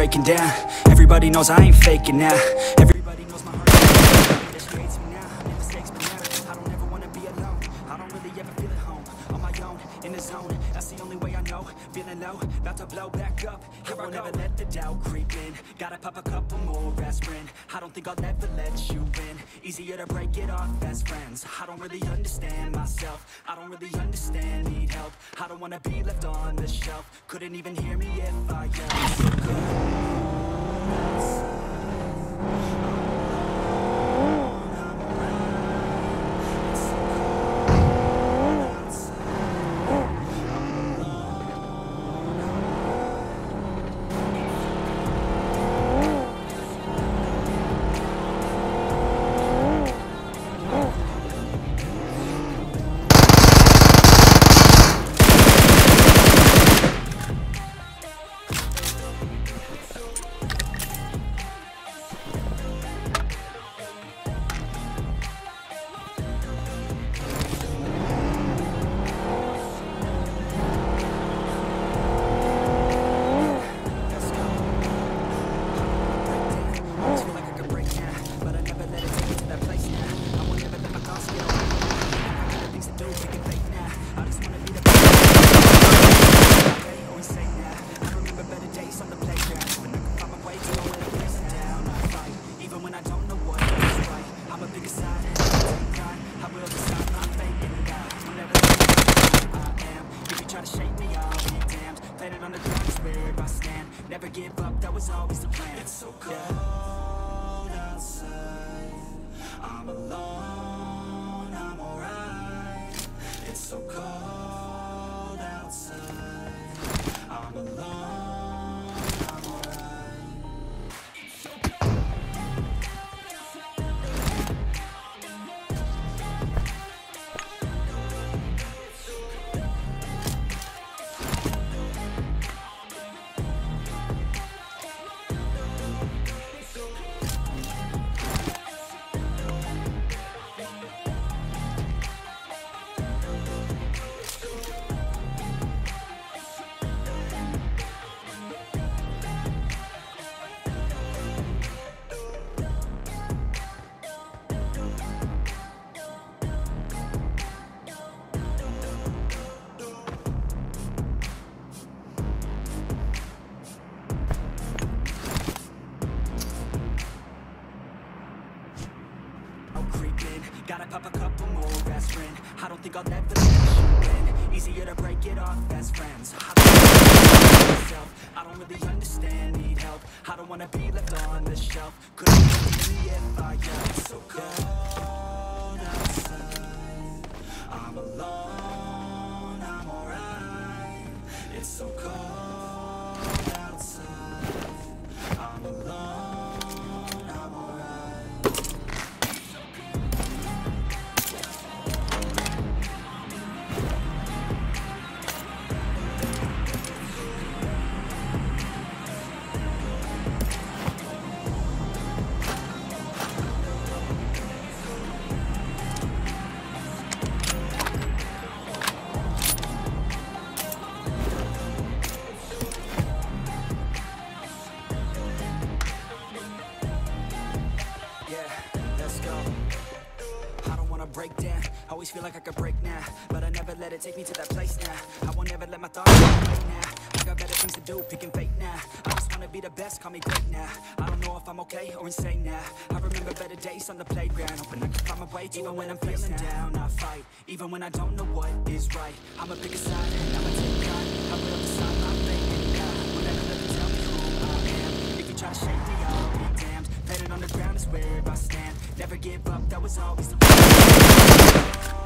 breaking down. Everybody knows I ain't faking now. Everybody knows my heart hates me now. Make mistakes, but now I don't ever wanna be alone. I don't really ever feel at home. On my own, in the zone. That's the only way I know. Feeling low, about to blow back up. Here I won't ever let the doubt creep in. Gotta pop a couple more aspirin. I don't think I'll ever let you in. Easier to break it off best friends. I don't really understand myself. I don't really understand, need help. I don't wanna be left on the shelf. Couldn't even hear me if I yelled. So good. Never give up, that was always the plan. It's so cold outside. I'm alone, I'm alright. It's so cold outside. I'm alone, I'm alright. It's so cold. Gotta pop a couple more aspirin. I don't think I'll ever let you in. Easier to break it off best friends. I don't really understand, need help. I don't wanna be left on the shelf. Couldn't hear me if I yelled. It's so cold outside. I'm alone, I'm alright. It's so cold outside. I'm alone. Break down, always feel like I could break now, but I never let it take me to that place now. I won't ever let my thoughts get away now. I got better things to do, picking fate now. I just wanna be the best, call me great now. I don't know if I'm okay or insane now. I remember better days on the playground, hoping I can find my way even when I'm feeling down. I fight, even when I don't know what is right. I'ma pick a side and I'ma take pride. I will decide my fate and God will never let me tell me who I am. If you try to shake me, I'll be damned. Planet on the ground is where I stand. Never give up, that was always the plan.